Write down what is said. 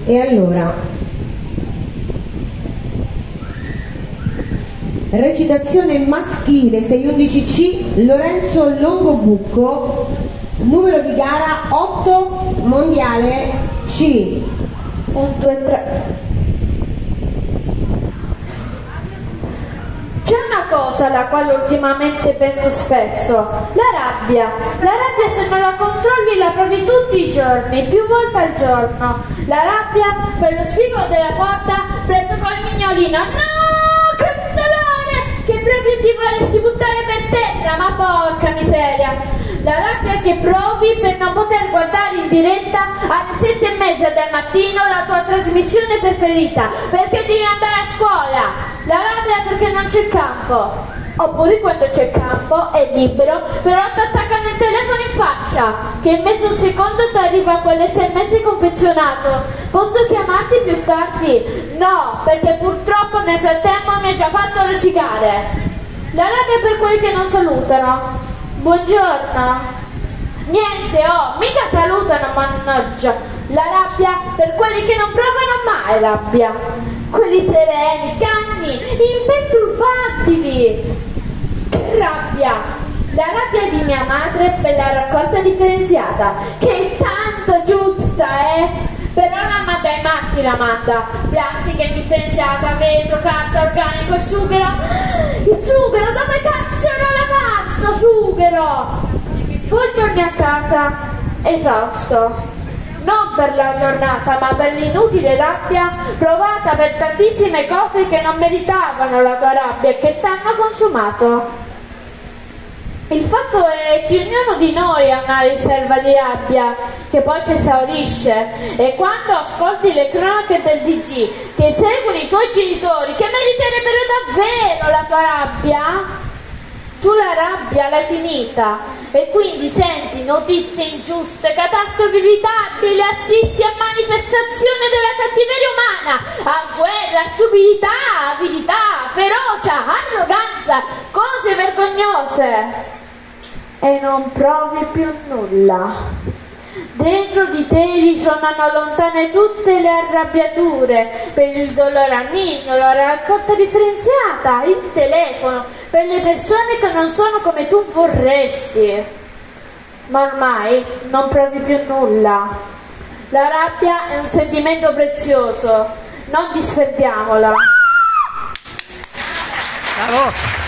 E allora, recitazione maschile 611C, Lorenzo Longobucco, numero di gara 8, mondiale C. 1, 2, 3. C'è una cosa alla quale ultimamente penso spesso, la rabbia. La rabbia, se non la controlli, la provi tutti i giorni, più volte al giorno. La rabbia per lo spigolo della porta preso col mignolino. No, che dolore! Che proprio ti vorresti buttare per terra, ma porca miseria! La rabbia che provi per non poter guardare in diretta alle 7:30 del mattino la tua trasmissione preferita, perché devi andare a scuola. La rabbia perché non c'è campo, oppure quando c'è campo è libero, però ti attaccano il telefono in faccia, che in mezzo un secondo ti arriva quell'SMS confezionato. Posso chiamarti più tardi? No, perché purtroppo nel frattempo mi ha già fatto rosicare. La rabbia per quelli che non salutano. Buongiorno. Niente, mica salutano, mannaggia. La rabbia per quelli che non provano mai rabbia. Quelli sereni, calmi, imperturbabili. Che rabbia. La rabbia di mia madre per la raccolta differenziata, che è tanto giusta, Però la manda ai matti, la manda. Plastica indifferenziata, vetro, carta, organico, il sughero. Il sughero, dove cazzo non la cazzo, sughero? Poi torni a casa, esausto. Non per la giornata, ma per l'inutile rabbia provata per tantissime cose che non meritavano la tua rabbia e che ti hanno consumato. Il fatto è che ognuno di noi ha una riserva di rabbia che poi si esaurisce, e quando ascolti le cronache del TG che seguono i tuoi genitori, che meriterebbero davvero la tua rabbia, tu la rabbia l'hai finita e quindi senti notizie ingiuste, catastrofi evitabili, assisti a manifestazioni della cattiveria umana, a guerra, stupidità, avidità, ferocia, arroganza, cose vergognose, e non provi più nulla. Dentro di te risuonano lontane tutte le arrabbiature per il dolore al mignolo, la raccolta differenziata, il telefono, per le persone che non sono come tu vorresti. Ma ormai non provi più nulla. La rabbia è un sentimento prezioso, non disperdiamola. Bravo!